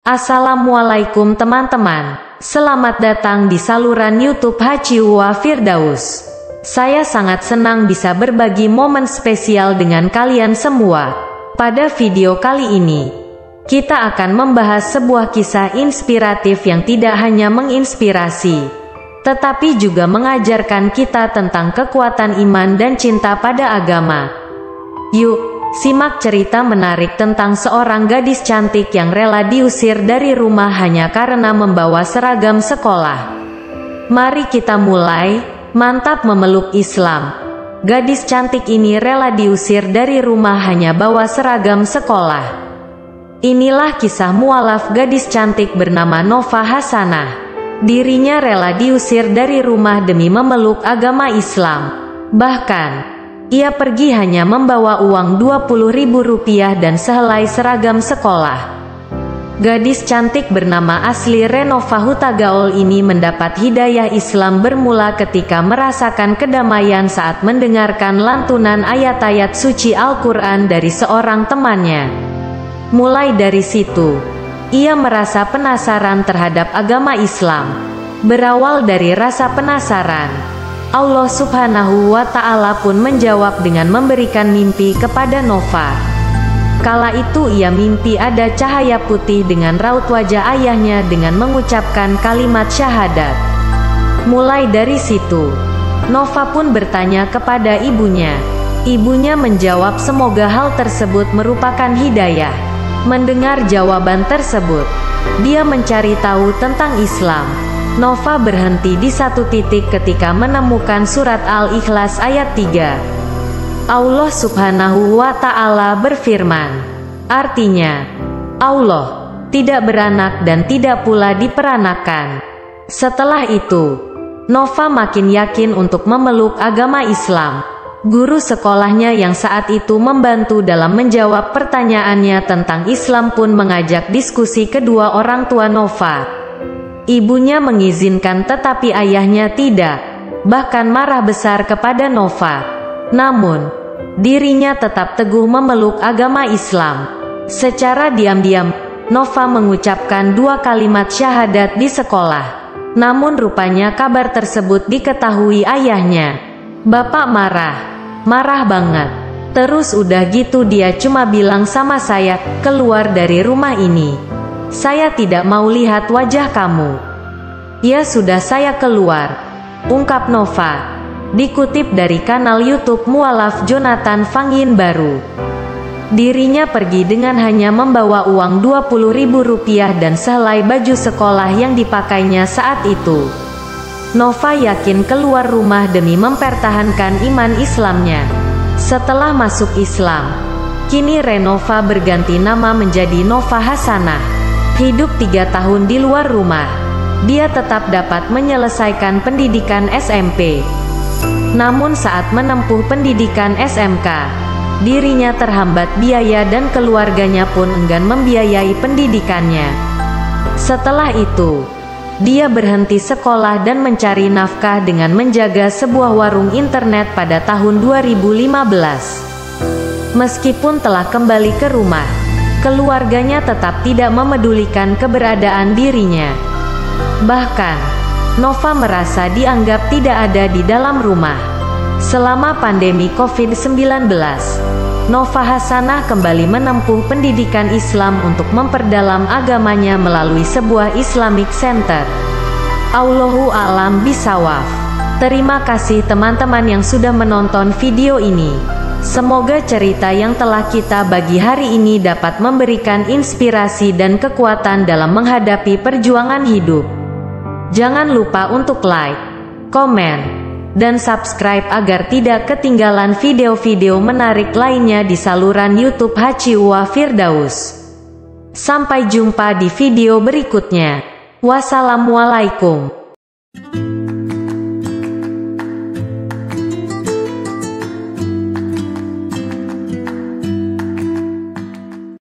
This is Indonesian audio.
Assalamualaikum teman-teman. Selamat datang di saluran YouTube Hachiwa Firdaus. Saya sangat senang bisa berbagi momen spesial dengan kalian semua. Pada video kali ini, kita akan membahas sebuah kisah inspiratif yang tidak hanya menginspirasi, tetapi juga mengajarkan kita tentang kekuatan iman dan cinta pada agama. Yuk, simak cerita menarik tentang seorang gadis cantik yang rela diusir dari rumah hanya karena membawa seragam sekolah. Mari kita mulai. Mantap memeluk Islam. Gadis cantik ini rela diusir dari rumah hanya bawa seragam sekolah. Inilah kisah mualaf gadis cantik bernama Nova Hasanah. Dirinya rela diusir dari rumah demi memeluk agama Islam. Bahkan, ia pergi hanya membawa uang Rp20.000 dan sehelai seragam sekolah. Gadis cantik bernama asli Renova Hutagaol ini mendapat hidayah Islam bermula ketika merasakan kedamaian saat mendengarkan lantunan ayat-ayat suci Al-Quran dari seorang temannya. Mulai dari situ, ia merasa penasaran terhadap agama Islam. Berawal dari rasa penasaran, Allah Subhanahu wa Ta'ala pun menjawab dengan memberikan mimpi kepada Nova. Kala itu ia mimpi ada cahaya putih dengan raut wajah ayahnya dengan mengucapkan kalimat syahadat. Mulai dari situ, Nova pun bertanya kepada ibunya. Ibunya menjawab semoga hal tersebut merupakan hidayah. Mendengar jawaban tersebut, dia mencari tahu tentang Islam. Nova berhenti di satu titik ketika menemukan surat Al-Ikhlas ayat 3. Allah Subhanahu wa Ta'ala berfirman, artinya, Allah tidak beranak dan tidak pula diperanakan. Setelah itu, Nova makin yakin untuk memeluk agama Islam. Guru sekolahnya yang saat itu membantu dalam menjawab pertanyaannya tentang Islam pun mengajak diskusi kedua orang tua Nova. Ibunya mengizinkan tetapi ayahnya tidak, bahkan marah besar kepada Nova. Namun, dirinya tetap teguh memeluk agama Islam. Secara diam-diam, Nova mengucapkan 2 kalimat syahadat di sekolah. Namun rupanya kabar tersebut diketahui ayahnya. Bapak marah banget. Terus udah gitu dia cuma bilang sama saya, keluar dari rumah ini. Saya tidak mau lihat wajah kamu. Ya sudah saya keluar, ungkap Nova. Dikutip dari kanal YouTube mualaf Jonathan Fangin Baru. Dirinya pergi dengan hanya membawa uang Rp20.000 dan sehelai baju sekolah yang dipakainya saat itu. Nova yakin keluar rumah demi mempertahankan iman Islamnya. Setelah masuk Islam, kini Renova berganti nama menjadi Nova Hasanah. Hidup 3 tahun di luar rumah, dia tetap dapat menyelesaikan pendidikan SMP. Namun saat menempuh pendidikan SMK, dirinya terhambat biaya dan keluarganya pun enggan membiayai pendidikannya. Setelah itu, dia berhenti sekolah dan mencari nafkah dengan menjaga sebuah warung internet pada tahun 2015. Meskipun telah kembali ke rumah, keluarganya tetap tidak memedulikan keberadaan dirinya. Bahkan, Nova merasa dianggap tidak ada di dalam rumah. Selama pandemi COVID-19, Nova Hasanah kembali menempuh pendidikan Islam untuk memperdalam agamanya melalui sebuah Islamic Center. Allahu a'lam bishawab. Terima kasih teman-teman yang sudah menonton video ini. Semoga cerita yang telah kita bagi hari ini dapat memberikan inspirasi dan kekuatan dalam menghadapi perjuangan hidup. Jangan lupa untuk like, komen, dan subscribe agar tidak ketinggalan video-video menarik lainnya di saluran YouTube Hachiwa Firdaus. Sampai jumpa di video berikutnya. Wassalamualaikum.